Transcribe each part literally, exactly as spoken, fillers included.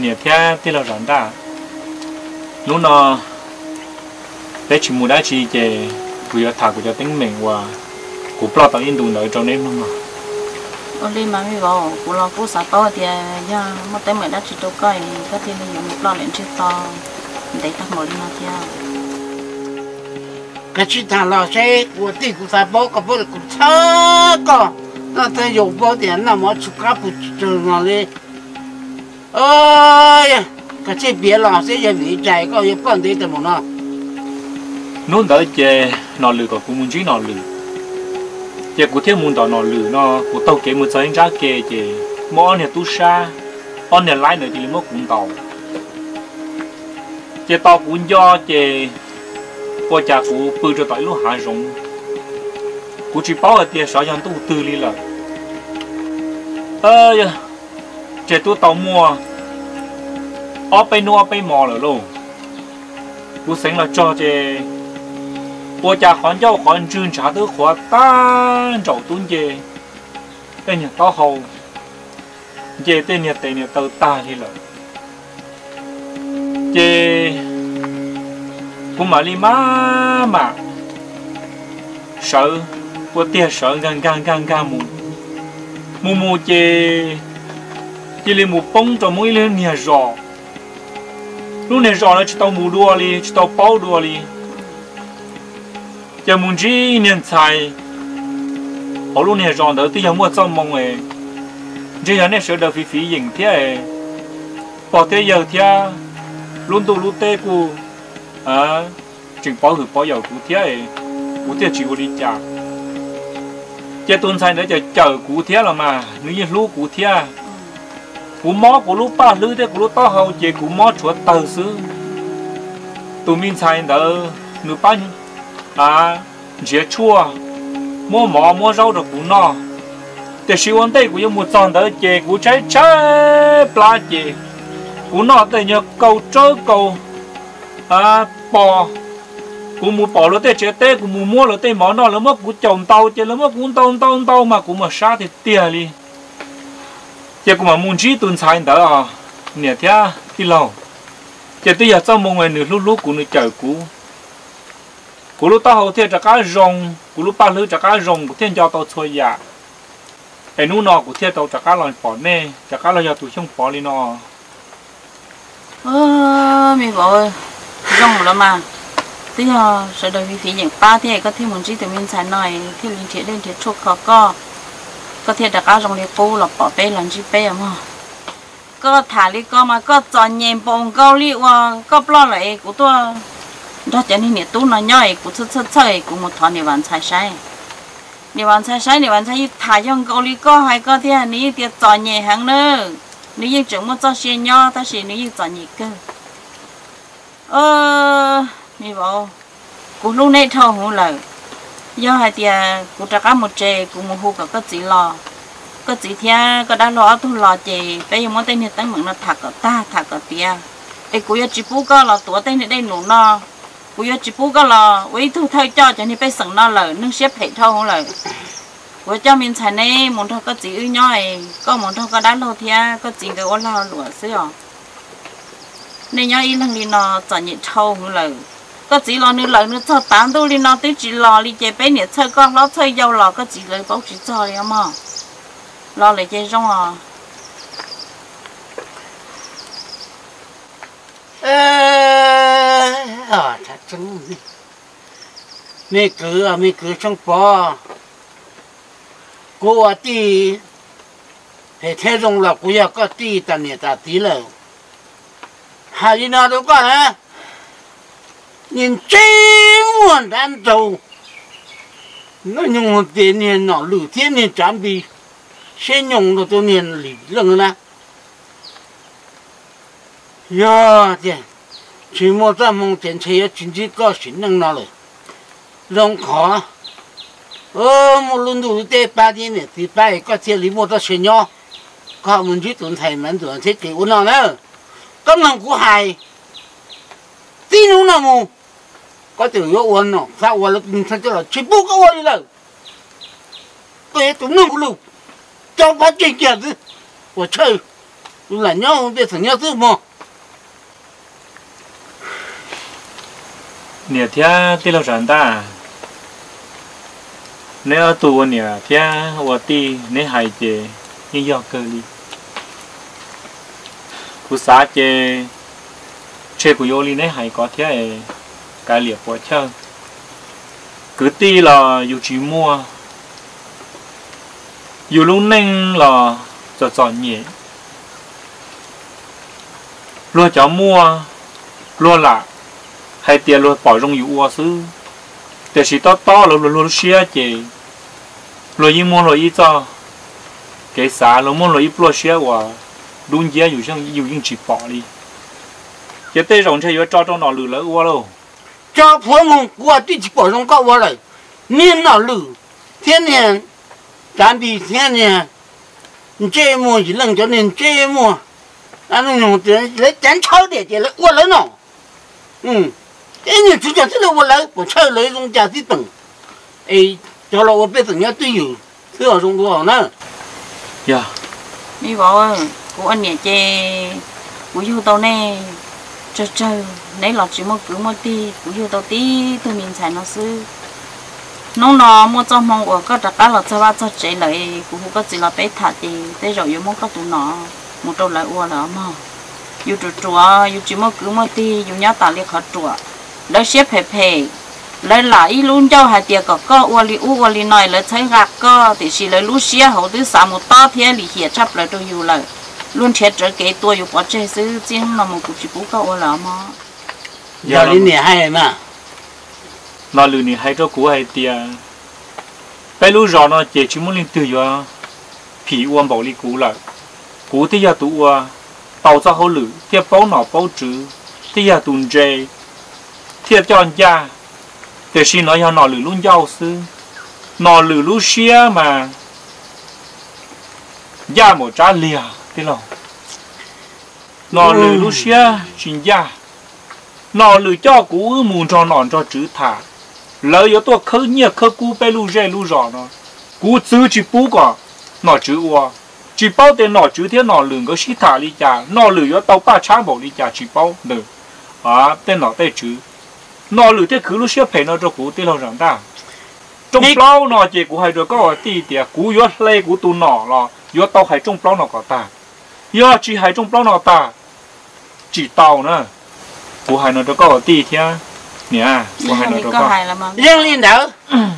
nè theo thì là rắn ra lúc nó để chỉ muốn đã chỉ về vừa giờ thả của cho tính mình và cũng lo tao yên tụng đợi cho nên luôn mà ở đây mà mới vào cũng lo cũng sợ to thì giờ một tay mình đã chỉ cho coi có thể mình dùng lo lên chưa to để tao ngồi lên nó theo cái chuyện thằng lo xe của tỷ của sa bố có bố cũng thơ có nó thấy dùng bố tiền nó mà chụp cá bự trừ nó đi ơi cái chuyện别lo xe giờ bị chạy có yêu con đi từ một nó nó đợi về nó lừa có cũng muốn chỉ nó lừa giờ cụ thể muốn đó nó lừa nó cụ tàu kế một giờ ra kế về mỗi này tu sa on này lái nữa thì lấy mỗi cũng tàu giờ tàu cũng do về qua cha cụ bự cho tại lúc hạ rộng cụ chỉ bảo ở tiền sáu trăm tu tư li là ơ giờ tôi tàu mua ở bên nua bên mò rồi luôn cụ sinh là cho về qua cha khoản giao khoản trương trả tới khoản tan trầu tuấn về tên nhà tao hầu về tên nhà tên nhà tao ta đi là về cũng mà đi má mà sợ qua tia sợ gan gan gan gan mù mù mù chê chê lên mù bông cho mỗi lên nhà rò lúc này rò nó chỉ tao mù đua đi chỉ tao bao đua đi giờ muốn chỉ nên xài họ lúc này rò đỡ tí giờ mua xong mong ấy chỉ giờ này sợ đỡ phí phí dừng thế bỏ thế giờ thế luôn tu luôn tê cu à chừng bỏ thử bỏ dầu cụ thế cụ thế chịu đi chả chế tuần sai nữa chờ chờ cụ thế là mà nếu như lú cụ thế cụ mó cụ lú ba lú thế cụ lú to hậu chế cụ mó chuột tờ xứ tụi mình sai đỡ nửa bánh à chế chua mua mỏ mua rau được cụ no để siêu anh đây cụ yêu một tròn đỡ chế cụ trái trái pla chế cụ no để nhờ cầu trơ cầu à bò cụ mua bò lỡ tê chế tê cụ mua mua lỡ tê mỏ nó lỡ mất cụ trồng tàu chế lỡ mất cụ tàu tàu tàu mà cụ mà sát thì tia đi chế cụ mà muốn chỉ tuần sai đỡ à nè thế thì lâu chế tôi giờ trong một ngày nửa lúc lúc cụ nửa chờ cụ cụ lúc tao hậu thế cho cá rồng cụ lúc ba lứa cho cá rồng cụ thiên cho tao chơi giả cái nụ nọ cụ thiên tao cho cá lòi bỏ nè cho cá lòi giờ tụi không bỏ đi nọ ơ mi bảo rong rồi mà tí giờ sẽ đợi vì những ba thì có thêm một chiếc từ mình xài này thì linh thiệt lên thiệt chốt khó co có thể đặt cá rong liệtปูlà bỏ bé làm chi bé mà có thả đi có mà có chọn nhện bông cao li và có lo lại của tôi đó cho nên nhiệt tu nó nhoi của chút chút chơi của một thằng này bán sai sai này bán sai sai này bán sai thả trong cao li có hay có thế này thì chọn nhện hàng nữa nếu như chúng muốn cho xe nho ta sẽ nếu như chọn nhện cơ ơ mi bảo cụ lúc này thâu hú lời do hai tia cụ trả cá một chè cụ một hú cả có chỉ lò có chỉ thia có đã lo thu lò chè bây giờ muốn tên này tên mượn nó thạc ở ta thạc ở tia ấy cụ giờ chỉ bố có là tuổi tên này đây nụ no cụ giờ chỉ bố có là với thu thay cho cho nên bây sẵn no lời nâng xếp hệ thâu hú lời của cho mình xài này muốn thâu có chỉ ư nhoi có muốn thâu có đã lo thia có chỉ cái ô lao lụa xíu nên nhớ in thằng đi nó chọn nhện thâu hú lời có chỉ lo nữa lời nữa cho tám đôi đi nó tới chỉ lo đi chơi bé nhện chơi con nó chơi dâu lò có chỉ lời bảo chỉ cho đi mà lo lại chơi rong à à thật chứng mẹ cứ à mẹ cứ trong bò cô à tí thì thế rong là cô ya có tí ta nhện ta tí lời hai đi nào đâu có hả nhìn chế muốn đan dầu nó dùng một tiền nhìn nó lử thiên nhìn chán bị sẽ dùng được tôi nhìn lì lần na ya thì chỉ một trăm mong tiền chơi chính trị có xin năng nào rồi rong khó ơ một lần đủ tê ba tiền này thì ba có tiền lý một trăm xin nhau có muốn chỉ tuần thầy mình tuần thiết kế uốn nào nữa công năng của hai tin uốn nào mù có từ yếu uốn nó sao uốn là sao cho là chỉ bút cái uốn đi rồi cái tụi nó cũng lù trong quá trình kia chứ của chơi tôi là nhau để thằng nhau thứ mà nè thia tí lâu rắn ta nếu ở tù nè thia ở ti nếu hay chè nhưng do cơ đi cú xã chè chè của yo li nếu hay có thia cái liệp của chơi cứ ti là dù chỉ mua dù lúc nên là cho chọn nhẹ luôn cháu mua luôn là hay tiền luôn bỏ trong yếu ua sư để chỉ to to luôn luôn luôn xia chị luôn ít mua luôn ít cho cái啥luôn mua luôn ít luôn xia và đúng giá dù sao dù những chỉ bỏ đi cái tây rồng chơi yếu cho trong nó lử lỡ ua luôn cho phổ mông qua đi chỉ bỏ trong cao ua này nên nó lử thiên nhiên咱比天呢，你这么一扔叫你这么，俺们用的来咱炒的的来我来弄，嗯，哎你就叫这个我来，我炒来用家的等，哎，叫了我别人家队友，这要用多少呢？ 呀， mi bảo của anh nhà chè của yêu tao nè chơi chơi nãy lọt chỉ một cứ một tí của yêu tao tí tôi mình xài nó sư nó nó mua cho mong của các đặc cá là cho ba cho chế lại cũng không có gì là bé thả thì thế rồi yêu mong các tụi nó một đầu lại uo là mà yêu chuột chuột yêu chỉ một cứ một tí yêu nhá tả liệt khó chuột lấy xếp phê phê lấy lại luôn cho hai tiệc có có uo li uo li nói lấy thấy gạt có thì chỉ lấy lú xía hậu thứ sáu một to thế li hiệt chấp lại tôi yêu lại luôn chết trở cái tôi yêu bỏ chơi xứ riêng là một cụ chỉ cú có uo là mà giờ đến nhà hay mà nó lừa này hay cho cú hay tiền bây lúc rồi nó chỉ chỉ muốn lên từ giờ phỉ uông bảo đi cú lại cú thì giờ tụ uông tàu cho họ lử tiếp bao nọ bao chữ thì giờ tụi dây tiếp cho anh cha để xin nói cho nó lử luôn giàu sư nó lử luôn xía mà gia một trái lìa thế nào nó lử luôn xía xin gia nó lử cho cú muốn cho nó cho chữ thả lỡ yếu tôi khơi nhiều khơi cú bé lu dê lu rõ nó cú chữ chỉ bú quả nó chữ ua chỉ bao tiền nó chữ thế nó lường cái xí thả đi chả nó lường yếu tàu ba trang bảo đi chả chỉ bao nữa à tên nó tên chữ nó lường thế cứ lu xếp phải nó cho cú tên lâu rằng ta trong bao nó chỉ cú hay được có tí tiệt cú yếu lê cú tu nó là yếu tàu hay trong bao nó có ta yếu chỉ hay trong bao nó ta chỉ tàu nữa cú hay nó cho có tí thế nè, có hai nó có hai là mà riêng lên đó,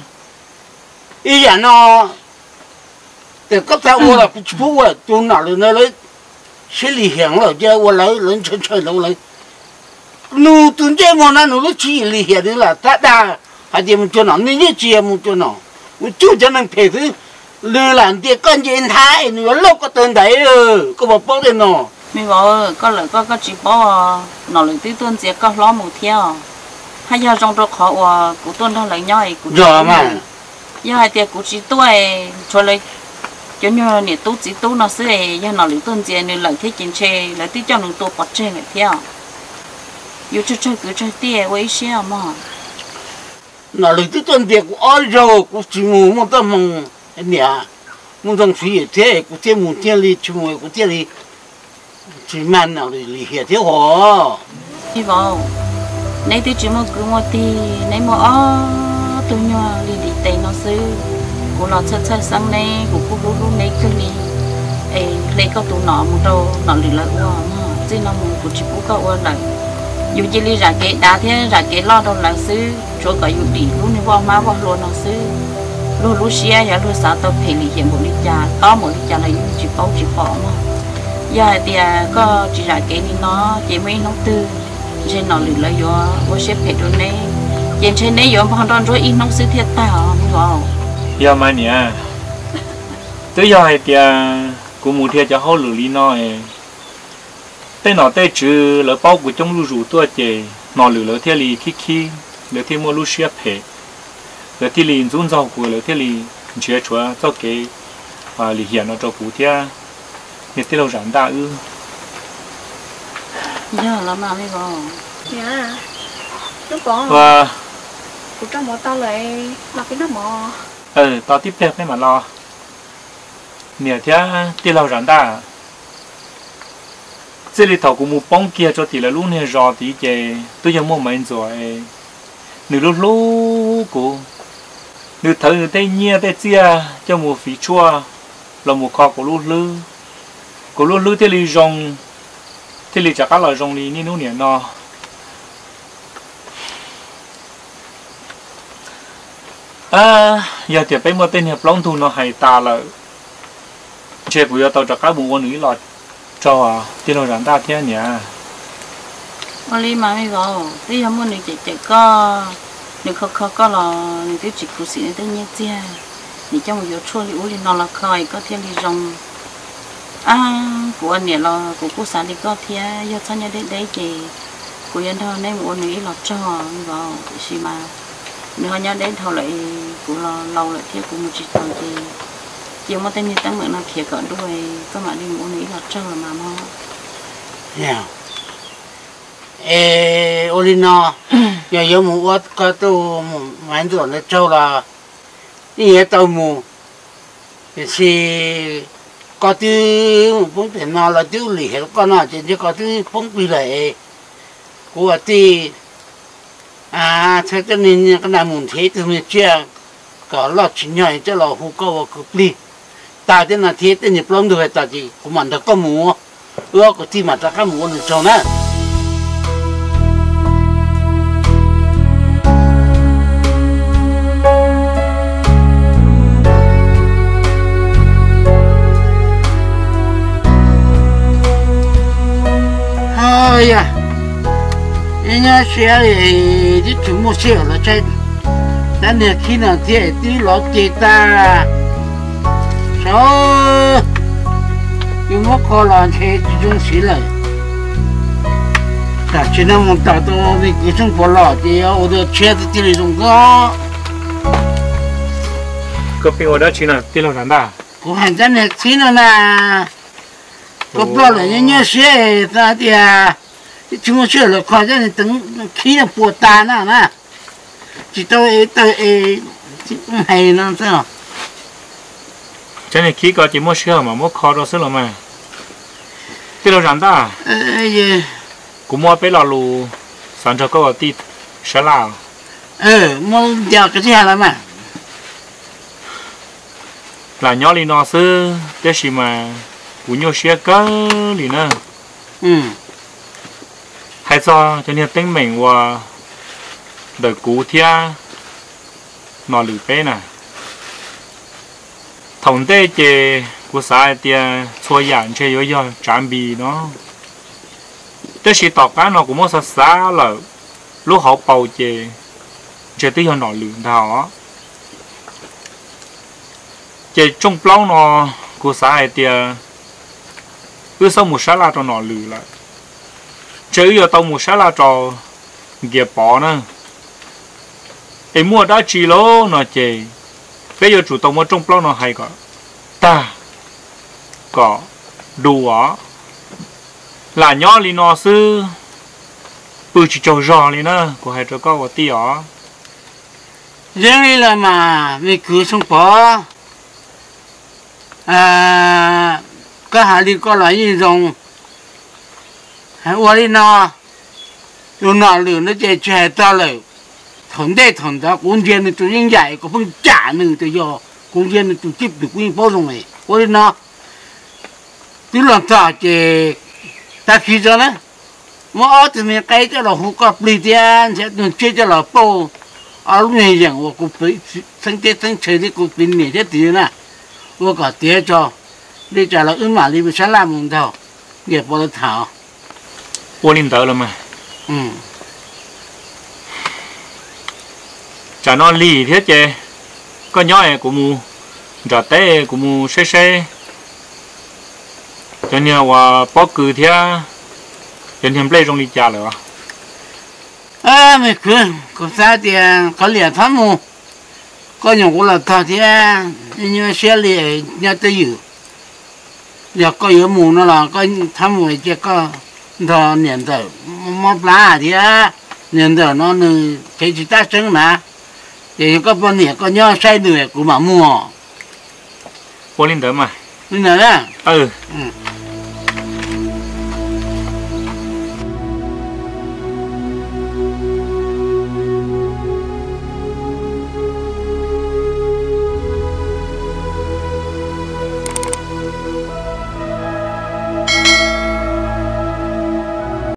ý là nó, từ cấp sáu qua là cũng chú qua, tôi nào là nó lấy, xử lý hiện rồi chứ qua lấy lấy chơi chơi đâu lấy, nu tuần chơi mà nó nó chỉ lý hiện đấy là ta ta, hay thì mình cho nó như như chia mình cho nó, mình chú cho nó phải thứ, lừa làm thì con gì thái, nó lâu có tên đấy, có bảo bao tiền nó, mi bảo có lợi có có chỉ bảo nó lợi tí tuần chỉ có lo một theo hay giờ trong đó khó và cụ tuân đó lấy nhau cụ giờ mà giờ hai tiệc cụ chỉ tuổi cho lấy cho như nè tú chỉ tú nó sẽ giờ nó lấy tuần gì nên lợi thế chính chế lấy tí cho nó tu bớt chế lại theo yêu chơi chơi cứ chơi tiệc với xe mà nó lấy tí tuần tiệc ôi rồi cụ chỉ muốn một tấm mông nè muốn trong suy thế cụ thế muốn thế đi chung với cụ thế đi chỉ mang nào đi lý hiện thế hả đi vào nãy tôi chỉ một cứ một tí nãy một ó tôi nhớ đi đi tay nó sư cô lo chơi chơi sang này cô cô cô cô này cứ đi ấy lấy cái tủ nọ một đâu nọ lì lại qua mà chỉ nó một cô chỉ bố cái qua lại dù chỉ đi ra cái đá thế ra cái lo đâu là sư chỗ cái dù đi luôn đi qua má qua luôn nó sư luôn luôn xia ya luôn sao tao phải lý hiện một lý cha có một lý cha là chỉ bao chỉ bỏ mà giờ thì có chỉ ra cái đi nó chỉ mấy nó tư trên nó lử lại vô vô xếp hết rồi này trên trên này vô bọn đòn rồi in nông sư thiệt tao vào giờ mà nè tới giờ thì cũng muốn thiệt cho họ lử đi nó tên nó tên chữ là bao của trong lưu rủ tua chè nó lử lỡ thiệt lì khi khi lỡ thiệt mua lưu xếp hết lỡ thiệt lì run rau của lỡ thiệt lì chia chúa cho cái và lì hiện nó cho cụ thiệt nhiệt tiết lâu rắn ta ư giờ là mà mới vào dạ lúc còn và cụ trong một tao lại là cái nó mò ừ tao tiếp theo cái mà lo nè thế tiết lâu rắn ta 这里头cũng một bóng kia cho thì là lúc này rõ thì chị tôi giờ mua mấy rồi nửa lúc lúc của nửa thở nửa tay nhia tay chia cho một phí chua là một kho của lúc lư của lúc lư thì lì rong thì lì chắc là rong lì như nụ nhẹ nó à giờ thì bây một tên hiệp long thu nó hay ta là chế của giờ tao chắc các bộ nữ là cho à tiền nó rắn ta thế nhỉ mà đi mà mới vào đi không muốn được chạy chạy có được khó khó có là được tiếp chỉ cụ sĩ tới nhé chứ thì trong một giờ chua thì uống nó là khơi có thêm đi rong à của anh này là của cô sản đi có thế giờ sao nhà đấy đấy chị của dân thôn nên một nữ là cho vào gì mà nếu nhà đấy thầu lại của là lâu lại thế của một chị thằng thì chiều mà tên như tăng mượn nó khía cỡ đuôi có mà đi một nữ là cho là mà mà yeah ê Olino giờ giờ một vật có tu một mấy tuổi nó trâu là đi tàu mù thì có thứ một phong tiền nào là thứ lì hết con nào chỉ có thứ phong bì lại của thì à thế cho nên cái nào muốn thế thì mình chưa có lọt chỉ nhỏ cho lọt hú câu và cực đi ta thế là thế thì nhập lông được ta chỉ của mình đã có mù ưa có tí mà ta có mù được cho nữa ơi à anh nhớ xe thì chỉ chúng một xe là chạy đã được khi nào thì tí lót chị ta sao yung một con là thế chỉ chúng xí lại ta chỉ nằm một tàu tôi vì cứ chúng bỏ lọ thì ở đó xe thì chỉ là dùng có có phim ở đó chỉ là tiền nó rắn ta có hành chân này xí nữa nè có bỏ lại nhớ nhớ xe ta thì à chúng nó chưa là khoa cho nên tính khí là bùa ta nè nè chỉ tôi tôi hay nó sao cho nên khí có chỉ mua sữa mà mua kho đó sữa là mà tiền nó rắn ta cũng mua bé lò lù sản cho có tí sữa lào ờ mua giờ cái gì là mà là nhỏ li nó sữa thế gì mà cũng nhiều sữa có li nữa ừ hay cho cho nên tính mình và đời cũ thia nó lử bé nè thống tế chế của xã thì xua dạng chế yếu yếu trang bị nó thế thì tỏ cá nó cũng mất sát xã là lúc họ bầu chế chế tí nó lử thảo chế trong plau nó của xã thì cứ sau một xã là cho nó lử lại chứ giờ tao mua salad cho ghé bỏ nữa em mua đã chỉ lô nó chè bây giờ chủ tao mua trong plau nó hay cả ta có đủ á là nhỏ li nó sư bự chỉ cho giò li nữa của hai đứa con của tí á riêng đi là mà vì cứ xong bỏ à cái hà đi có lại gì rồi hãy qua đi nó lúc nào lửa nó chạy chạy ta lại thằng đây thằng đó công viên này tụi những dạy có phong trả nữa từ giờ công viên này tụi tiếp được quy bao dung này qua đi nó cứ làm sao chạy ta khi cho nó mà ở từ miền cây cho là hút cọp lì tiền sẽ được chơi cho là bao ở lúc này rằng我cũng phải生活生存的cũng phải nghề thế tiền nè我搞爹cho đi trả là ứng mà đi bị sáng làm mùng đầu nghiệp bao thảo ô linh tớ là mà ừ chả nó lì thế chứ có nhỏ này của mù trả té của mù xe xe cho nên là bỏ cử thế cho nên lấy trong đi trả rồi à mày cứ có sao thì có liền thắm mù có nhiều cũng là thằng thế nhưng mà xe liền nhà tới dự giờ có yếu mù nó là có thắm mù chỉ có thọ niệm tử mà lá thì á niệm tử nó nư cái chỉ ta sống mà thì có bao nhiêu có nhớ say được của mà mua ô linh tớ mà nên là đó ừ ừ